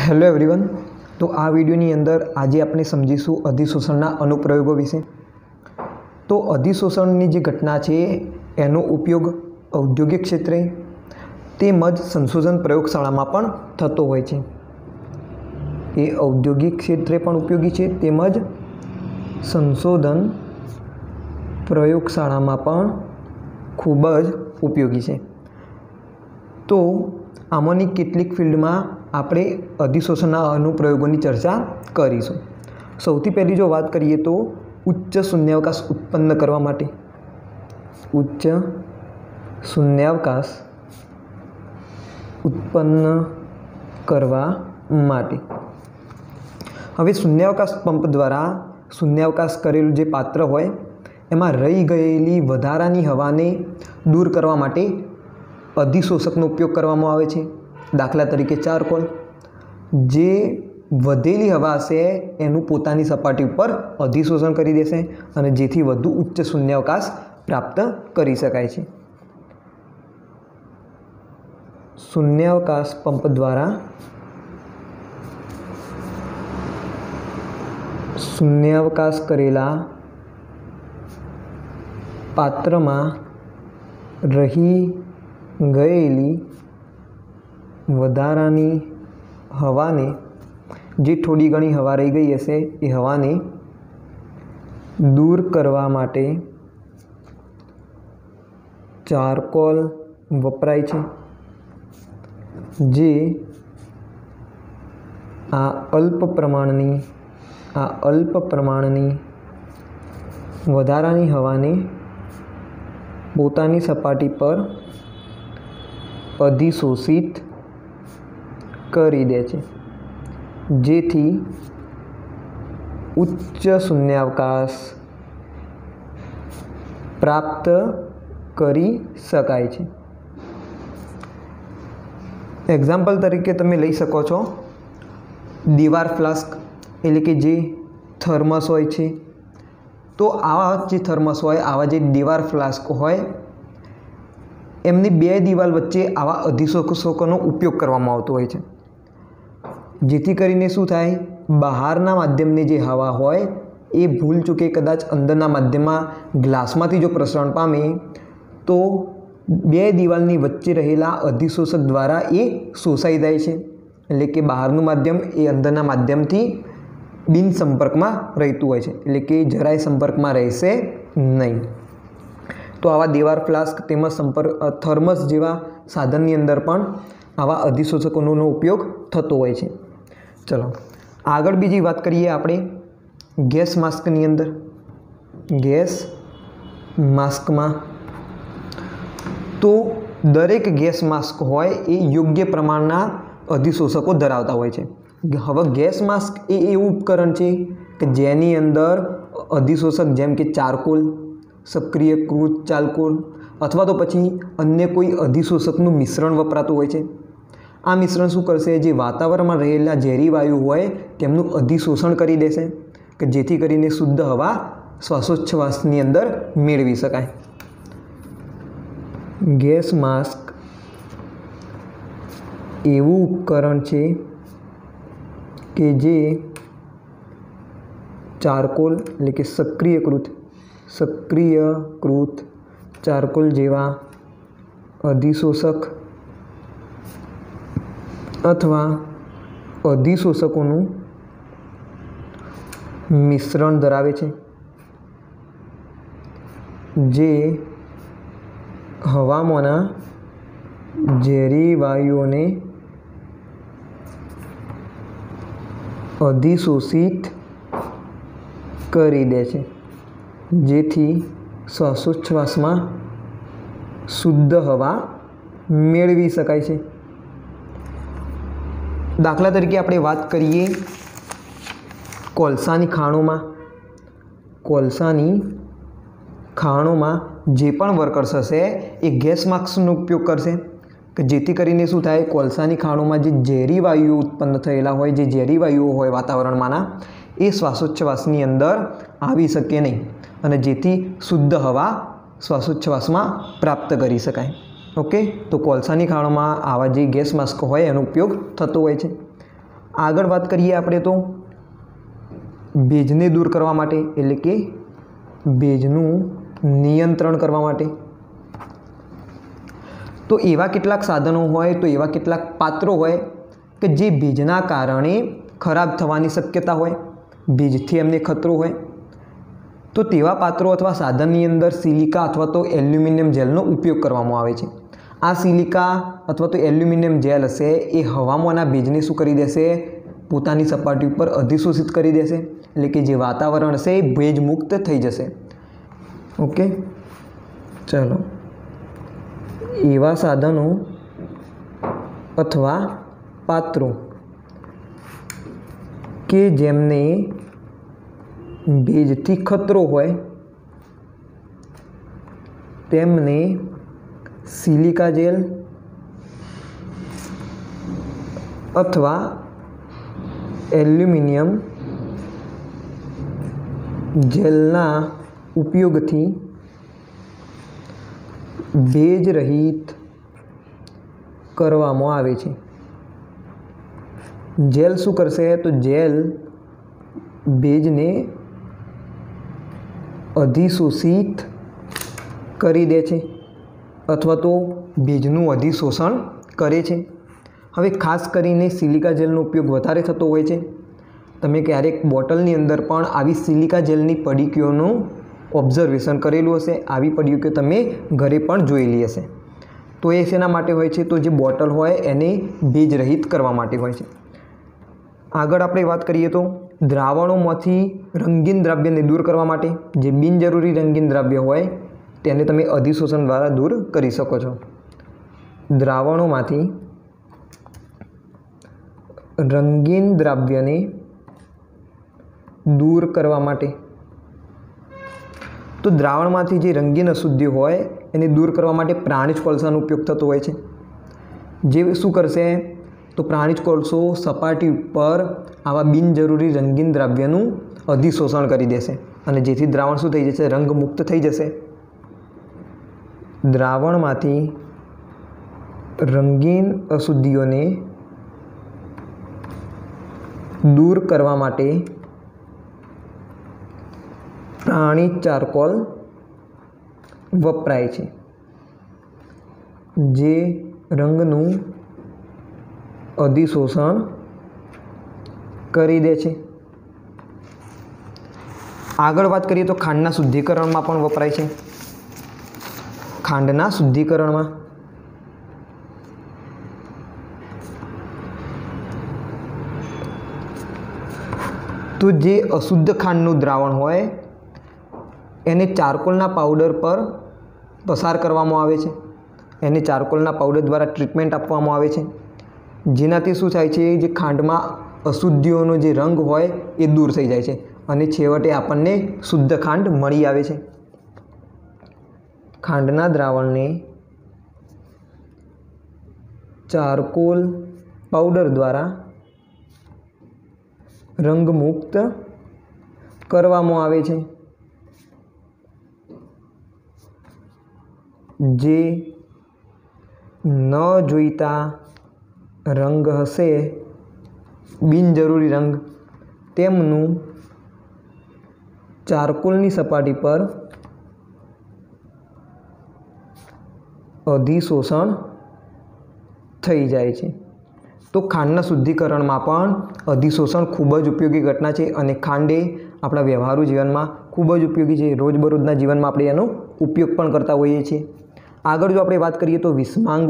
Hello everyone. तो आ वीडियोनी अंदर आज आपणे समझीशुं अधिशोषणना अनुप्रयोगों विषे। तो अधिशोषणनी जे घटना है एनो उपयोग औद्योगिक क्षेत्रे तेमज संशोधन प्रयोगशाला में पण थतो होय छे। ए औद्योगिक क्षेत्रे पण उपयोगी है तेमज संशोधन प्रयोगशाला में पण खूब ज उपयोगी है। तो आमांनी केटलीक फील्ड में આપણે अधिशोषणના अनुप्रयोगों चर्चा करीशुं। सौथी पहली जो बात करिए तो उच्च शून्यावकाश उत्पन्न करवा माटे, उच्च शून्यावकाश उत्पन्न करवा माटे। हवे शून्यावकाश पंप द्वारा शून्यावकाश करेलुं जे पात्र होय एमां रही गयेली वधारानी हवाने दूर करवा माटे अधिशोषकनो उपयोग करवामां आवे छे। दाखला तरीके चारकोल जे वधेली हवा हशे एनु पोतानी सपाटी पर अधिशोषण करी देशे अने जेथी वधु उच्च शून्यावकाश प्राप्त करी शकाय छे। शून्यावकाश पंप द्वारा शून्यावकाश करेला पात्रमा रही गयेली वधारानी हवाने जे थोड़ी घणी हवा रही गई हशे ए हवाने दूर करवा माटे चारकोल वपराय छे। जे आ अल्प प्रमाणनी वधारानी हवाने पोतानी सपाटी पर अधिशोषित करी दे छे, जेथी उच्च शून्यावकाश प्राप्त करी शकाय छे। एक्जाम्पल तरीके तमे लई शको छो दीवार फ्लास्क एटले के जे थर्मस होय छे। तो आवा जे थर्मस होय आवा जे दीवार फ्लास्क होय एमनी बे दीवाल वच्चे आवा अधिशोषकोनो उपयोग करवामां आवतो होय छे, जेथी करीने शुं थाय बहारना माध्यमनी जे हवा होय ए भूल चूके कदाच अंदरना माध्यममां ग्लासमांथी जो प्रसरण पामे तो बे दीवालनी वच्चे रहेला अधिशोषक द्वारा ए शोषाई जाय छे। एटले के बहारनुं माध्यम ए अंदरना माध्यमथी बिन संपर्कमां रहेतुं होय छे, एटले के જરાય संपर्कमां रहेशे नहीं। तो आवा दीवार फ्लास्क तेमज संपर्क थर्मस जेवा साधननी अंदर पण आवा अधिशोषकोनो उपयोग थतो होय छे। चलो आगळ बीजी बात करिए आपणे गैस मास्कनी अंदर। गैस मास्क में तो दरेक गैस मास्क होय ए योग्य प्रमाणना अधिशोषको धरावता होय छे। हवे गैस मास्क ए एवुं उपकरण छे कि जेनी अंदर अधिशोषक जेम के चारकोल, सक्रियकृत चारकोल अथवा तो पछी अन्य कोई अधिशोषकनुं मिश्रण वपरातुं होय छे। आ मिश्रण शुं करशे जे वातावरण में रहेला झेरी वायु होय तेमनुं अधिशोषण करी देशे कि जेथी करीने शुद्ध हवा श्वासोच्छ्वासनी अंदर मेळवी शकाय। गैस मास्क एवुं उपकरण छे कि जे चारकोल एटले के सक्रियकृत चारकोल जेवा अधिशोषक अथवा अधिशोषकोनुं मिश्रण धरावे छे, जे हवामांना झेरी वायुओने अधिशोषित करी दे छे, जेथी श्वासोच्छ्वास में शुद्ध हवा मेळवी शकाय छे। दाखला तरीके आपणे बात करिए कोळसानी खाणों। कोळसानी खाणों में जे पण वर्कर्स हशे ए गैस मास्कनो उपयोग करशे कि जेथी करीने शुं थाय कोळसानी खाणों में जे झेरी वायुओ उत्पन्न थयेला होय, जे झेरी वायुओ होय वातावरणमांना ए श्वासोच्छ्वासनी अंदर आवी शके नहीं अने जेथी शुद्ध हवा श्वासोच्छ्वास में प्राप्त करी शकाय। ओके, तो कोळसानी खाणों में आवा जे गैस मास्क होय एनो उपयोग थतो होय छे। આગળ વાત કરીએ આપણે તો ભેજને દૂર કરવા માટે એટલે કે ભેજનું નિયંત્રણ કરવા માટે તો એવા કેટલાક સાધનો હોય, તો એવા કેટલાક પાત્રો હોય કે જે ભેજના કારણે ખરાબ થવાની શક્યતા હોય, ભેજથી એમને ખતરો હોય, તો તેવા પાત્રો અથવા સાધનની અંદર સિલિકા અથવા તો એલ્યુમિનિયમ જેલનો ઉપયોગ કરવામાં આવે છે. આ સિલિકા અથવા તો એલ્યુમિનિયમ જેલ હશે એ હવામાંના ભેજને શું કરી દેશે? પોતાની સપાટી ઉપર અધિશોષિત કરી દેશે, એટલે કે જે વાતાવરણ હશે એ ભેજ મુક્ત થઈ જશે. ઓકે, ચલો. એવા સાધનો અથવા પાત્રો કે જેમને ભેજથી ખતરો હોય તેમને સિલિકા જેલ અથવા એલ્યુમિનિયમ જેલના ઉપયોગથી ભેજ રહિત કરવામાં આવે છે. જેલ શું કરશે? તો જેલ ભેજને અધિશોષિત કરી દે છે અથવા તો ભેજનું અધિશોષણ કરે છે. હવે ખાસ કરીને સિલિકા જેલનો ઉપયોગ વધારે થતો હોય છે. તમે ક્યારેક બોટલની અંદર પણ આવી સિલિકા જેલની પડીકીઓનું ઓબ્ઝર્વેશન કરેલું હશે. આવી પડીકીઓ તમે ઘરે પણ જોયેલી હશે. તો એ શેના માટે હોય છે? તો જે બોટલ હોય એને ભેજ રહિત કરવા માટે હોય છે. આગળ આપણે વાત કરીએ તો દ્રાવણોમાંથી રંગીન દ્રવ્યને દૂર કરવા માટે, જે બિનજરૂરી રંગીન દ્રવ્ય હોય તેને તમે અધિશોષણ દ્વારા દૂર કરી શકો છો. દ્રાવણોમાંથી રંગીન દ્રવ્યને દૂર કરવા માટે, તો દ્રાવણમાંથી જે રંગીન અશુદ્ધિ હોય એને દૂર કરવા માટે પ્રાણીજ કોલસાનો ઉપયોગ થતો હોય છે. જે શું કરશે? તો પ્રાણીજ કોલસો સપાટી ઉપર આવા બિનજરૂરી રંગીન દ્રવ્યનું અધિશોષણ કરી દેશે અને જેથી દ્રાવણ શું થઈ જશે? રંગમુક્ત થઈ જશે. દ્રાવણમાંથી રંગીન અશુદ્ધિઓને દૂર કરવા માટે પ્રાણી ચારકોલ વપરાય છે, જે રંગનું અધિશોષણ કરી દે છે. આગળ વાત કરીએ તો ખાંડના શુદ્ધિકરણમાં પણ વપરાય છે. ખાંડના શુદ્ધિકરણમાં તો જે અશુદ્ધ ખાંડનું દ્રાવણ હોય એને ચારકોલના પાવડર પર પસાર કરવામાં આવે છે. એને ચારકોલના પાવડર દ્વારા ટ્રીટમેન્ટ આપવામાં આવે છે, જેનાથી શું થાય છે? જે ખાંડમાં અશુદ્ધિઓનો જે રંગ હોય એ દૂર થઈ જાય છે અને છેવટે આપણને શુદ્ધ ખાંડ મળી આવે છે. ખાંડના દ્રાવણને ચારકોલ પાવડર દ્વારા રંગમુક્ત કરવામાં આવે છે. જે ન જોઈતા રંગ હશે, બિનજરૂરી રંગ, તેમનું ચારકોલની સપાટી પર અધિશોષણ થઈ જાય છે. તો ખાંડના શુદ્ધિકરણમાં પણ અધિશોષણ ખૂબ જ ઉપયોગી ઘટના છે અને ખાંડ એ આપણા વ્યવહારુ જીવનમાં ખૂબ જ ઉપયોગી છે. રોજબરોજના જીવનમાં આપણે એનો ઉપયોગ પણ કરતા હોઈએ છીએ. આગળ જો આપણે વાત કરીએ તો વિષમાંગ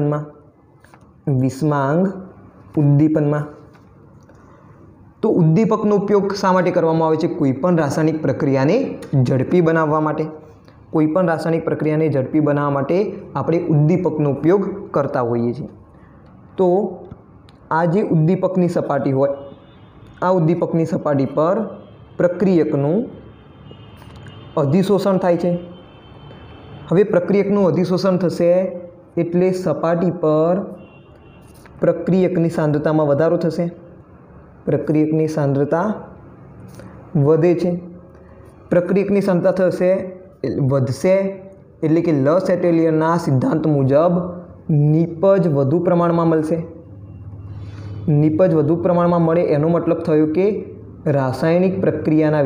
ઉદ્દીપનમાં તો ઉદ્દીપકનો ઉપયોગ શા માટે કરવામાં આવે છે? કોઈપણ રાસાયણિક પ્રક્રિયાને ઝડપી બનાવવા માટે. કોઈપણ રાસાયણિક પ્રક્રિયાને ઝડપી બનાવવા માટે આપણે ઉદ્દીપકનો ઉપયોગ કરતા હોઈએ છીએ. તો આ જે ઉદ્દીપકની સપાટી હોય, આ ઉદ્દીપકની સપાટી પર પ્રક્રિયકનું અધિશોષણ થાય છે. હવે પ્રક્રિયકનું અધિશોષણ થશે એટલે સપાટી પર પ્રક્રિયકની સાંદ્રતામાં વધારો થશે. પ્રક્રિયકની સાંદ્રતા વધે છે. પ્રક્રિયકની સાંદ્રતા વધશે એટલે કે લસેટેલિયરના સિદ્ધાંત મુજબ નીપજ વધુ પ્રમાણમાં મળશે. નિપજ વધુ પ્રમાણમાં મળે એનો મતલબ થયો કે રાસાયણિક પ્રક્રિયાના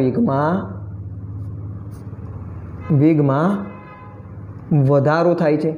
વેગમાં વધારો થાય છે।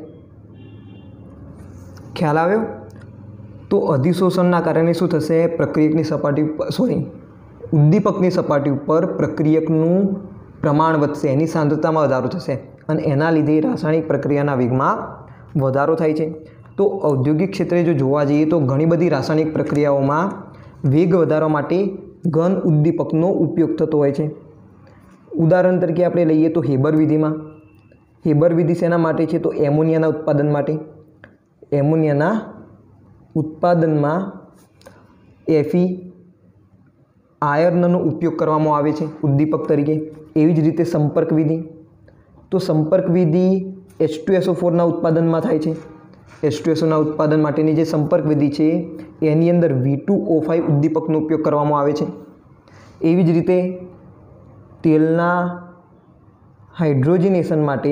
ખ્યાલ આવ્યો? તો અધિશોષણના કારણે શું થશે? પ્રક્રિયકની સપાટી ઉદ્દીપકની સપાટી ઉપર પ્રક્રિયકનું પ્રમાણ વધશે, એની સાંદ્રતામાં વધારો થશે અને એના લીધે રાસાયણિક પ્રક્રિયાના વેગમાં વધારો થાય છે। તો ઔદ્યોગિક ક્ષેત્રે જો જોવા જઈએ તો ઘણી બધી રાસાયણિક પ્રક્રિયાઓમાં વેગ વધારવા માટે ઘન ઉદ્દીપકનો ઉપયોગ થતો હોય છે। ઉદાહરણ તરીકે આપણે લઈએ તો હેબર વિધિ શેના માટે છે? તો એમોનિયાના ઉત્પાદન માટે। એમોનિયાના ઉત્પાદનમાં Fe આયર્નનો ઉપયોગ કરવામાં આવે છે ઉદ્દીપક તરીકે। એવી જ રીતે સંપર્ક વિધિ, તો સંપર્ક વિધિ H2SO4ના ઉત્પાદનમાં થાય છે। H2SO ના ઉત્પાદન માટેની જે સંપર્ક વિધિ છે એની અંદર V2O5 ઉદ્દીપકનો ઉપયોગ કરવામાં આવે છે। એવી જ રીતે તેલના હાઇડ્રોજનેશન માટે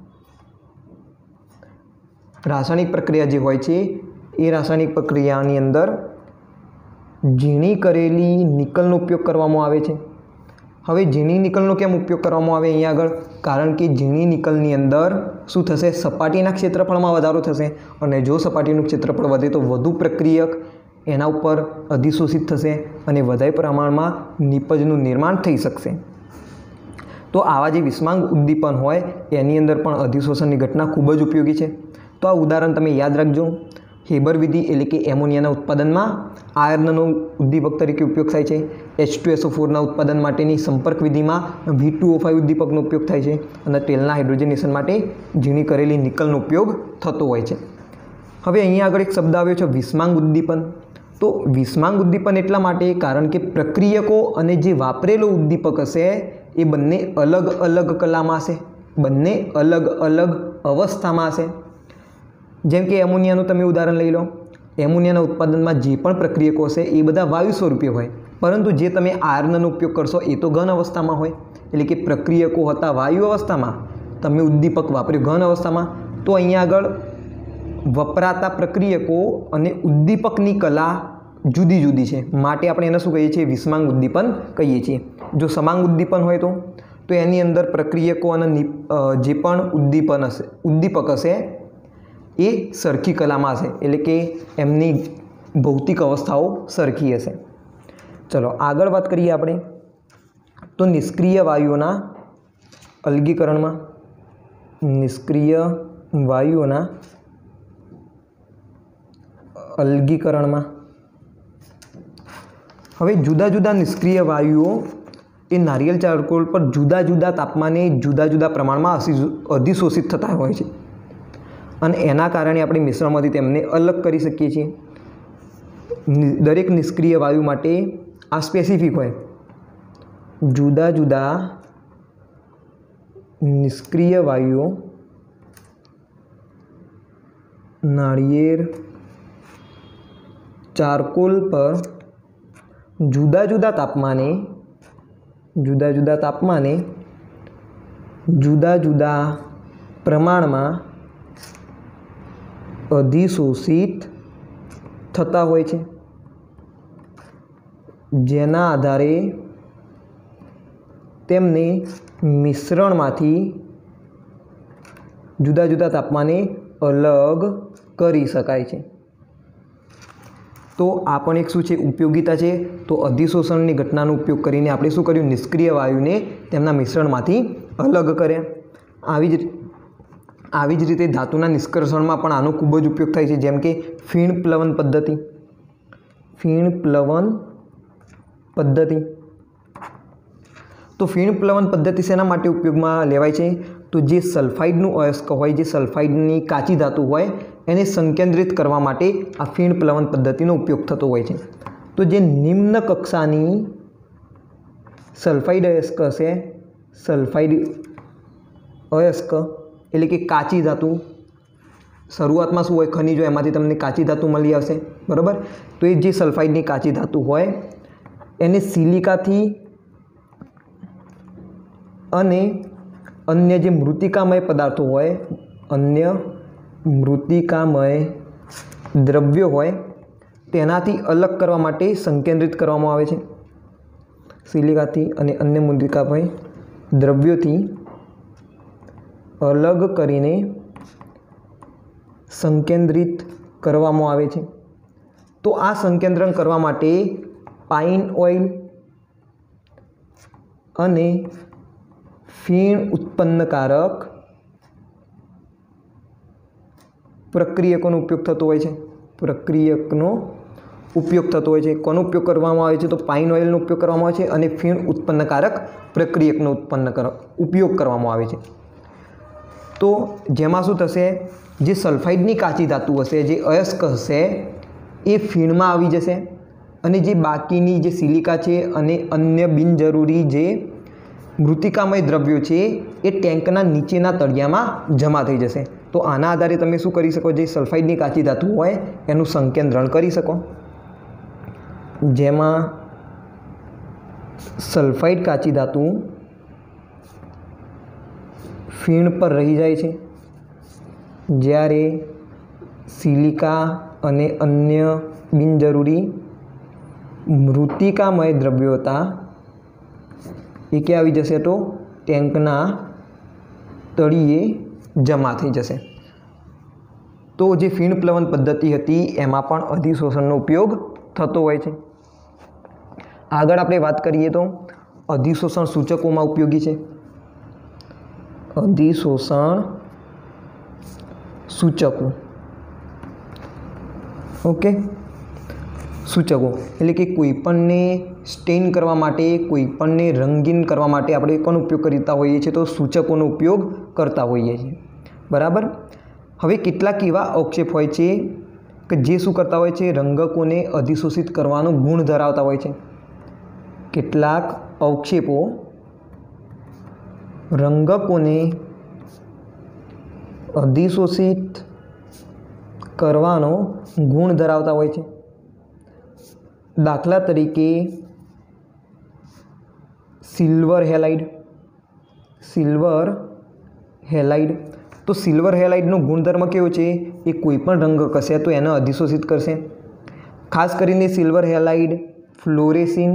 રાસાયણિક પ્રક્રિયા જે હોય છે એ રાસાયણિક પ્રક્રિયાની અંદર ઝીણી કરેલી નિકલનો ઉપયોગ કરવામાં આવે છે। હવે ઝીણી નિકલનો કેમ ઉપયોગ કરવામાં આવે અહીંયા આગળ? કારણ કે ઝીણી નિકલની અંદર શું થશે? સપાટીના ક્ષેત્રફળમાં વધારો થશે અને જો સપાટીનું ક્ષેત્રફળ વધે તો વધુ પ્રક્રિયક એના ઉપર અધિશોષિત થશે અને વધારે પ્રમાણમાં નિપજનું નિર્માણ થઈ શકશે। તો આવા જે વિસ્માંગ ઉદ્દીપન હોય એની અંદર પણ અધિશોષણની ઘટના ખૂબ જ ઉપયોગી છે। તો આ ઉદાહરણ તમે યાદ રાખજો। હેબર વિધિ એટલે કે એમોનિયાના ઉત્પાદનમાં આયર્નનો ઉદ્દીપક તરીકે ઉપયોગ થાય છે। H2SO4ના ઉત્પાદન માટેની સંપર્ક વિધિમાં V2O5 ઉદ્દીપકનો ઉપયોગ થાય છે અને તેલના હાઇડ્રોજનેશન માટે ઝીણી કરેલી નિકલનો ઉપયોગ થતો હોય છે। હવે અહીંયા આગળ એક શબ્દ આવ્યો છે વિસ્માંગ ઉદ્દીપન। તો વિસ્માંગ ઉદ્દીપન એટલા માટે કારણ કે પ્રક્રિયકો અને જે વાપરેલો ઉદ્દીપક હશે એ બંને અલગ અલગ કલામાં હશે, બંને અલગ અલગ અવસ્થામાં હશે। જેમ કે એમોનિયાનું તમે ઉદાહરણ લઈ લો। એમોનિયાના ઉત્પાદનમાં જે પણ પ્રક્રિયકો હશે એ બધા વાયુ સ્વરૂપે હોય, પરંતુ જે તમે આયર્નનો ઉપયોગ કરશો એ તો ઘન અવસ્થામાં હોય। એટલે કે પ્રક્રિયકો હતા વાયુ અવસ્થામાં, તમે ઉદ્દીપક વાપર્યું ઘન અવસ્થામાં। તો અહીંયા આગળ વપરાતા પ્રક્રિયકો અને ઉદ્દીપકની કલા જુદી જુદી છે, માટે આપણે એને શું કહીએ છીએ? વિસ્માંગ ઉદ્દીપન કહીએ છીએ। જો સમાંગ ઉદ્દીપન હોય તો એની અંદર પ્રક્રિયકો અને જે પણ ઉદ્દીપક હશે એ સરખી કલામાં હશે, એટલે કે એમની ભૌતિક અવસ્થાઓ સરખી હશે। ચલો આગળ વાત કરીએ આપણે તો નિષ્ક્રિય વાયુઓના અલગીકરણમાં હવે જુદા જુદા નિષ્ક્રિય વાયુઓ એ નારિયેળ ચારકોલ પર જુદા જુદા તાપમાને જુદા જુદા પ્રમાણમાં અધિશોષિત થતા હોય છે અને એના કારણે આપણે મિશ્રણમાંથી તેમને અલગ કરી શકીએ છીએ। દરેક નિષ્ક્રિય વાયુ માટે આ સ્પેસિફિક હોય। જુદા જુદા નિષ્ક્રિય વાયુઓ નાળિયેર ચારકોલ પર જુદા જુદા તાપમાને જુદા જુદા પ્રમાણમાં અધિશોષિત થતા હોય છે, જેના આધારે તેમને મિશ્રણમાંથી જુદા જુદા તાપમાને અલગ કરી શકાય છે। તો આ પણ એક શું છે? ઉપયોગિતા છે। તો અધિશોષણની ઘટનાનો ઉપયોગ કરીને આપણે શું કર્યું? નિષ્ક્રિય વાયુને તેમના મિશ્રણમાંથી અલગ કર્યા। આવી જ રીતે ધાતુના નિષ્કર્ષણમાં પણ આનો ખૂબ જ ઉપયોગ થાય છે, જેમ કે ફીણ પ્લવન પદ્ધતિ। તો ફીણ પ્લવન પદ્ધતિ શેના માટે ઉપયોગમાં લેવાય છે? તો જે સલ્ફાઇડનું અયસ્ક હોય, જે સલ્ફાઇડની કાચી ધાતુ હોય એને સંકેન્દ્રિત કરવા માટે આ ફીણ પ્લવન પદ્ધતિનો ઉપયોગ થતો હોય છે। તો જે નિમ્ન કક્ષાની સલ્ફાઇડ અયસ્ક હશે, સલ્ફાઇડ અયસ્ક એટલે કે કાચી ધાતુ, શરૂઆતમાં શું હોય? ખનિજ હોય, એમાંથી તમને કાચી ધાતુ મળી આવશે, બરાબર? તો એ જે સલ્ફાઇડની કાચી ધાતુ હોય એને સિલિકાથી અને અન્ય જે મૃત્તિકામય પદાર્થો હોય, અન્ય મૃત્તિકામય દ્રવ્યો હોય તેનાથી અલગ કરવા માટે સંકેન્દ્રિત કરવામાં આવે છે। સિલિકાથી અને અન્ય મૃત્તિકામય દ્રવ્યોથી અલગ કરીને સંકેન્દ્રિત કરવામાં આવે છે। તો આ સંકેન્દ્રણ કરવા માટે પાઇન ઓઇલ અને ફીણ ઉત્પન્નકારક પ્રક્રિયકોનો ઉપયોગ થતો હોય છે। પ્રક્રિયકનો ઉપયોગ થતો હોય છે। કોનો ઉપયોગ કરવામાં આવે છે? તો પાઇન ઓઇલનો ઉપયોગ કરવામાં આવે છે અને ફીણ ઉત્પન્નકારક પ્રક્રિયકનો ઉપયોગ કરવામાં આવે છે। તો જેમાં શું થશે, જે સલ્ફાઇડની કાચી ધાતુ હશે, જે અયસ્ક હશે, એ ફીણમાં આવી જશે અને જે બાકીની જે સિલિકા છે અને અન્ય બિનજરૂરી જે મૃત્તિકામય દ્રવ્યો છે એ ટેન્કના નીચેના તળિયામાં જમા થઈ જશે। તો આના આધારે તમે શું કરી શકો, જે સલ્ફાઇડની કાચી ધાતુ હોય એનું સંકેન્દ્રણ કરી શકો। જેમાં સલ્ફાઇડ કાચી ધાતુ ફીણ પર રહી જાય છે, જ્યારે સિલિકા અને અન્ય બિનજરૂરી મૃત્તિકામય દ્રવ્યો હતા એ ક્યાં આવી જશે? તો ટેન્કના તળિયે જમા થઈ જશે। તો જે ફીણ પ્લવન પદ્ધતિ હતી એમાં પણ અધિશોષણનો ઉપયોગ થતો હોય છે। આગળ આપણે વાત કરીએ તો અધિશોષણ સૂચકોમાં ઉપયોગી છે। અધિશોષણ સૂચકો, ઓકે, સૂચકો એટલે કે કોઈપણને સ્ટેન કરવા માટે, કોઈપણને રંગીન કરવા માટે આપણે કોનો ઉપયોગ કરતા હોઈએ છીએ? તો સૂચકોનો ઉપયોગ કરતા હોઈએ છીએ, બરાબર। હવે કેટલાક એવા અવક્ષેપ હોય છે કે જે શું કરતા હોય છે? રંગકોને અધિશોષિત કરવાનો ગુણ ધરાવતા હોય છે। કેટલાક અવક્ષેપો રંગકોને અધિશોષિત કરવાનો ગુણ ધરાવતા હોય છે। દાખલા તરીકે સિલ્વર હેલાઇડ। તો સિલ્વર હેલાઇડનો ગુણધર્મ કેવો છે? એ કોઈપણ રંગ હશે તો એને અધિશોષિત કરશે। ખાસ કરીને સિલ્વર હેલાઇડ ફ્લોરેસિન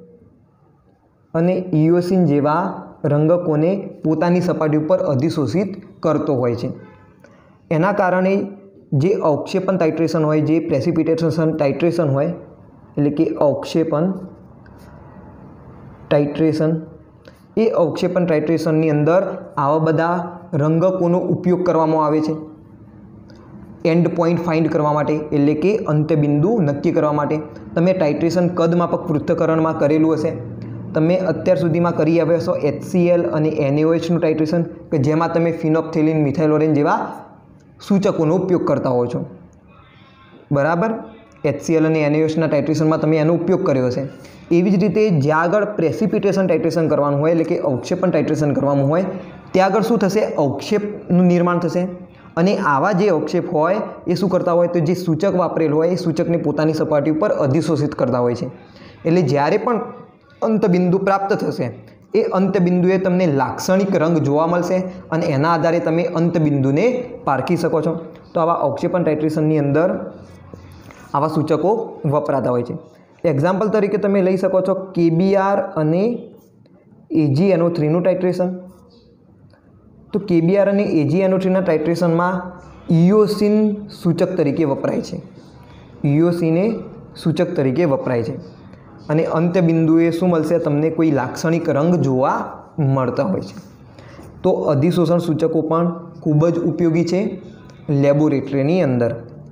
અને ઇયોસિન જેવા રંગકોને પોતાની સપાટી ઉપર અધિશોષિત કરતો હોય છે। એના કારણે જે અવક્ષેપન ટાઇટ્રેશન હોય, જે પ્રેસિપિટેશન ટાઇટ્રેશન હોય, એટલે કે અવક્ષેપન ટાઇટ્રેશન, એ અવક્ષેપન ટાઇટ્રેશનની અંદર આવા બધા રંગકોનો ઉપયોગ કરવામાં આવે છે એન્ડ પોઈન્ટ ફાઇન્ડ કરવા માટે, એટલે કે અંત્યબિંદુ નક્કી કરવા માટે। તમે ટાઇટ્રેશન કદમાપક પૃથ્થકરણમાં કરેલું હશે, તમે અત્યાર સુધીમાં કરી આવ્યા છો HCl અને NaOHનું ટાઇટ્રેશન, કે જેમાં તમે ફિનોપ્થેલિન, મિથાઇલોરેન જેવા સૂચકોનો ઉપયોગ કરતા હો છો, બરાબર। HCl અને NaOHના ટાઇટ્રેશનમાં તમે એનો ઉપયોગ કર્યો હશે। એવી જ રીતે જ્યાં આગળ પ્રેસિપિટેશન ટાઇટ્રેશન કરવાનું હોય, એટલે કે અવક્ષેપન ટાઇટ્રેશન કરવાનું હોય, ત્યાં આગળ શું થશે? અવક્ષેપનું નિર્માણ થશે અને આવા જે અવક્ષેપ હોય એ શું કરતા હોય? તો જે સૂચક વાપરેલ હોય એ સૂચકને પોતાની સપાટી ઉપર અધિશોષિત કરતા હોય છે। એટલે જ્યારે પણ અંતબિંદુ પ્રાપ્ત થશે એ અંતબિંદુએ તમને લાક્ષણિક રંગ જોવા મળશે અને એના આધારે તમે અંતબિંદુને પારખી શકો છો। તો આવા અવક્ષેપન ટાઇટ્રેશનની અંદર આવા સૂચકો વપરાતા હોય છે। એક્ઝામ્પલ તરીકે તમે લઈ શકો છો KBr અને AgNO3નું ટાઇટ્રેશન। તો KBr અને AgNO3ના ટાઇટ્રેશનમાં ઇયોસિન સૂચક તરીકે વપરાય છે। ઇયોસિન એ સૂચક તરીકે વપરાય છે અને અંત્યબિંદુએ શું મળશે? તમને કોઈ લાક્ષણિક રંગ જોવા મળતા હોય છે। તો અધિશોષણ સૂચકો પણ ખૂબ જ ઉપયોગી છે લેબોરેટરીની અંદર।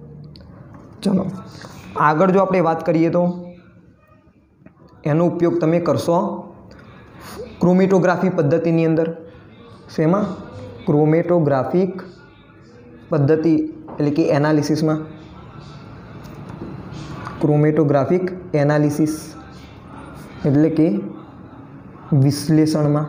ચલો આગળ જો આપણે વાત કરીએ તો એનો ઉપયોગ તમે કરશો ક્રોમેટોગ્રાફી પદ્ધતિની અંદર। શેમાં? ક્રોમેટોગ્રાફિક પદ્ધતિ એટલે કે એનાલિસિસમાં, ક્રોમેટોગ્રાફિક એનાલિસિસ એટલે કે વિશ્લેષણમાં।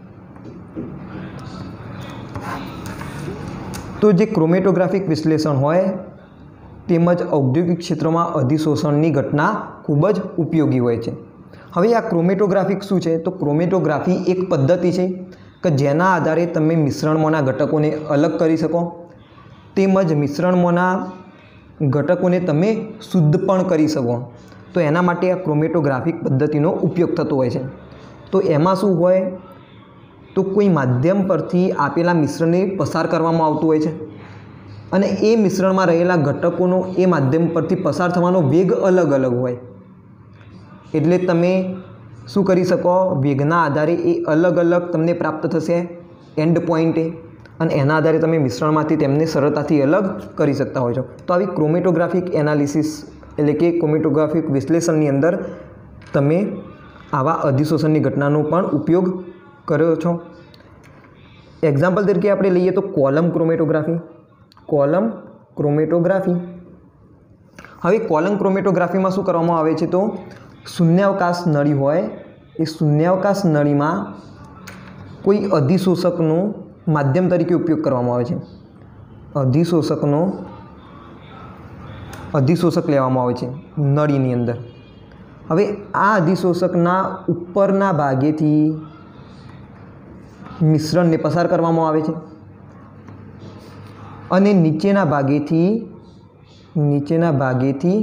તો જે ક્રોમેટોગ્રાફિક વિશ્લેષણ હોય તેમજ ઔદ્યોગિક ક્ષેત્રોમાં અધિશોષણની ઘટના ખૂબ જ ઉપયોગી હોય છે। હવે આ ક્રોમેટોગ્રાફિક શું છે? તો ક્રોમેટોગ્રાફી એક પદ્ધતિ છે કે જેના આધારે તમે મિશ્રણમાંના ઘટકોને અલગ કરી શકો, તેમજ મિશ્રણમાંના ઘટકોને તમે શુદ્ધ પણ કરી શકો. તો એના માટે આ ક્રોમેટોગ્રાફિક પદ્ધતિનો ઉપયોગ થતો હોય છે. તો એમાં શું હોય, તો કોઈ માધ્યમ પરથી આપેલા મિશ્રણને પસાર કરવામાં આવતું હોય છે અને એ મિશ્રણમાં રહેલા ઘટકોનો એ માધ્યમ પરથી પસાર થવાનો વેગ અલગ અલગ હોય. એટલે તમે શું કરી શકો, વેગના આધારે એ અલગ અલગ તમને પ્રાપ્ત થશે એન્ડ પોઈન્ટે, અને એના આધારે તમે મિશ્રણમાંથી તેમને સરળતાથી અલગ કરી શકતા હોય છો. તો આવી ક્રોમેટોગ્રાફિક એનાલિસિસ એટલે કે ક્રોમેટોગ્રાફિક વિશ્લેષણની અંદર તમે આવા અધિશોષણની ઘટનાનો પણ ઉપયોગ કર્યો છો. એક્ઝામ્પલ તરીકે આપણે લઈએ તો કોલમ ક્રોમેટોગ્રાફી. કોલમ ક્રોમેટોગ્રાફી, હવે કોલમ ક્રોમેટોગ્રાફીમાં શું કરવામાં આવે છે, તો શૂન્યાવકાશ નળી હોય, એ શૂન્યાવકાશ નળીમાં કોઈ અધિશોષકનો માધ્યમ તરીકે ઉપયોગ કરવામાં આવે છે. અધિશોષક લેવામાં આવે છે નળીની અંદર. હવે આ અધિશોષકના ઉપરના ભાગેથી મિશ્રણને પસાર કરવામાં આવે છે અને નીચેના ભાગેથી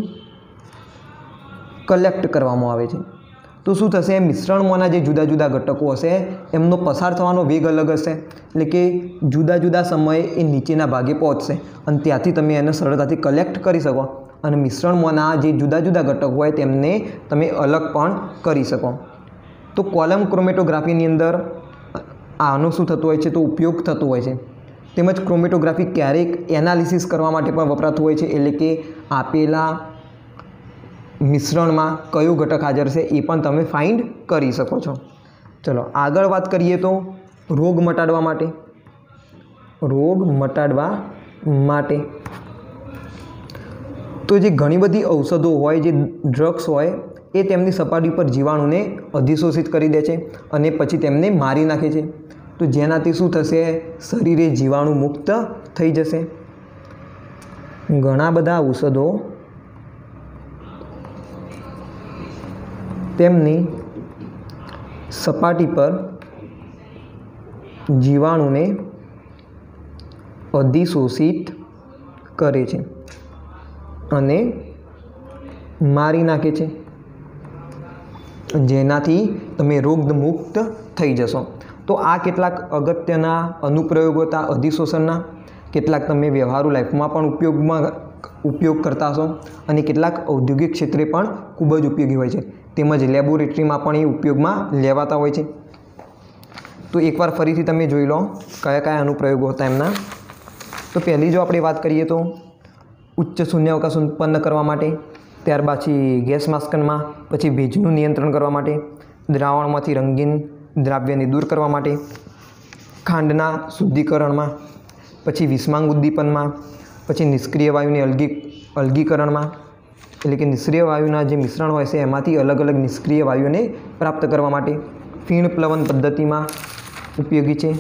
કલેક્ટ કરવામાં આવે છે. તો શું થશે, મિશ્રણમાંના જે જુદા જુદા ઘટકો હશે એમનો પસાર થવાનો વેગ અલગ હશે, એટલે કે જુદા જુદા સમયે એ નીચેના ભાગે પહોંચશે અને ત્યાંથી તમે એને સરળતાથી કલેક્ટ કરી શકો અને મિશ્રણમાંના જે જુદા જુદા ઘટકો હોય તેમને તમે અલગ પણ કરી શકો. તો કોલમ ક્રોમેટોગ્રાફીની અંદર આનું શું થતું હોય છે, તો ઉપયોગ થતો હોય છે. તેમજ ક્રોમેટોગ્રાફી ક્યારેક એનાલિસિસ કરવા માટે પણ વપરાતું હોય છે, એટલે કે આપેલા મિશ્રણમાં કયો ઘટક હાજર છે એ પણ તમે ફાઇન્ડ કરી શકો છો. ચલો આગળ વાત કરીએ તો રોગ મટાડવા માટે તો જે ઘણી બધી ઔષધો હોય, જે ડ્રગ્સ હોય, એ તેમની સપાટી પર જીવાણુને અધિશોષિત કરી દે છે અને પછી તેમને મારી નાખે છે. તો જેનાથી શું થશે, શરીરે જીવાણુ મુક્ત થઈ જશે. ઘણા બધા ઔષધો તેમની સપાટી પર જીવાણુને અધિશોષિત કરે છે અને મારી નાખે છે, જેનાથી તમે રોગમુક્ત થઈ જશો. તો આ કેટલાક અગત્યના અનુપ્રયોગો હતા અધિશોષણના. કેટલાક તમે વ્યવહારુ લાઈફમાં પણ ઉપયોગ કરતા હશો અને કેટલાક ઔદ્યોગિક ક્ષેત્રે પણ ખૂબ જ ઉપયોગી હોય છે, તેમજ લેબોરેટરીમાં પણ એ ઉપયોગમાં લેવાતા હોય છે. તો એકવાર ફરીથી તમે જોઈ લો કયા કયા અનુપ્રયોગો હતા એમના. તો પહેલી જો આપણે વાત કરીએ તો ઉચ્ચ શૂન્યાવકાશ ઉત્પન્ન કરવા માટે, ત્યારબાદ ગેસ માસ્કનમાં, પછી ભેજનું નિયંત્રણ કરવા માટે, દ્રાવણમાંથી રંગીન દ્રાવ્યને દૂર કરવા માટે, ખાંડના શુદ્ધિકરણમાં, પછી વિષમાંગ ઉદ્દીપનમાં, પછી નિષ્ક્રિય વાયુની અલગીકરણમાં, એટલે કે નિષ્ક્રિય વાયુના જે મિશ્રણ હોય છે એમાંથી અલગ અલગ નિષ્ક્રિય વાયુઓને પ્રાપ્ત કરવા માટે, ફીણ પ્લવન પદ્ધતિમાં ઉપયોગી છે.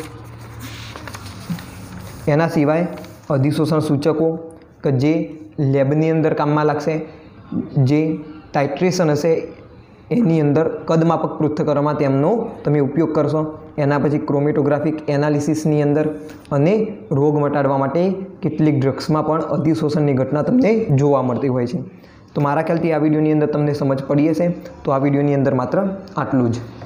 એના સિવાય અધિશોષણ સૂચકો કે જે લેબની અંદર કામમાં લાગશે, જે ટાઇટ્રેશન હશે એની અંદર કદમાપક પૃથ્થકરણમાં તેમનો તમે ઉપયોગ કરશો. એના પછી ક્રોમેટોગ્રાફિક એનાલિસિસની અંદર અને રોગ મટાડવા માટે કેટલીક ડ્રગ્સમાં પણ અધિશોષણની ઘટના તમને જોવા મળતી હોય છે. તો મારા ખ્યાલથી આ વિડીયોની અંદર તમને સમજ પડી હશે. તો આ વિડીયોની અંદર માત્ર આટલું જ.